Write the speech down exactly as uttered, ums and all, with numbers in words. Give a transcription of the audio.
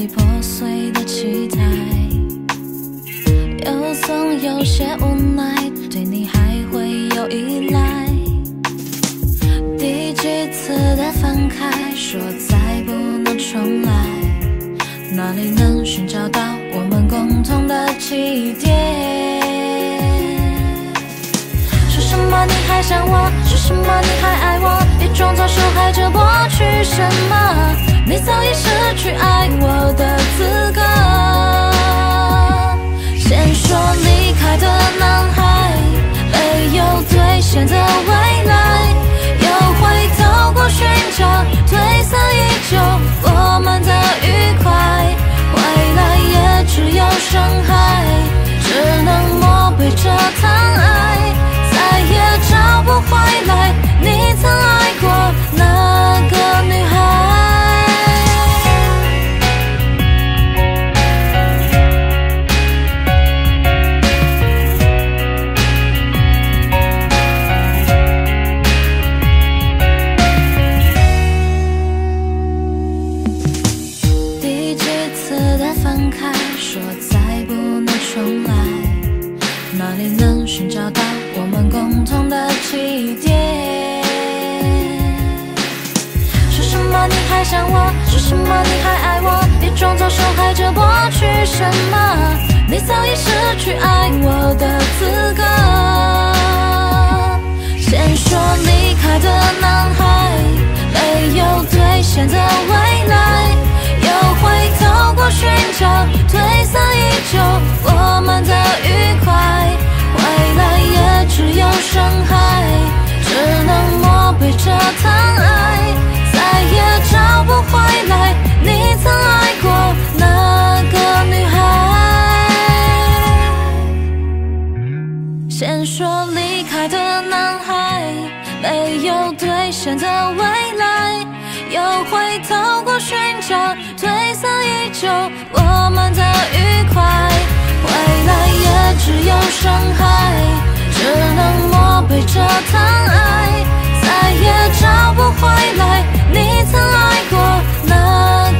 里破碎的期待，又总有些无奈，对你还会有依赖。第几次的分开，说再不能重来，哪里能寻找到我们共同的起点？说什么你还想我，说什么你还爱我，别装作受害者剥去什么，你早已失去爱我的资格。先说离开的男孩，没有兑现的未来，又回头过寻找褪色依旧我们的愉快，未来也只有伤害，只能默背着疼爱，再也找不回来你曾爱过那个女孩。第几次的分开，说再不能重来，哪里能寻找到我们共同的起点？说什么你还想我，说什么你还爱我，别装作受害者剥去什么，你早已失去爱我的资格。先说离开的男孩，没有兑现的未来，又回头过寻找褪色依旧我们的愉快，未来也只有伤害，只能默背着疼爱，再也找不回来你曾爱过那个女孩。先说离开的男孩，没有兑现的未来，又回头过寻找褪色依旧我们的愉快，未来也只有伤害，只能默背着疼爱，再也找不回来你曾爱过那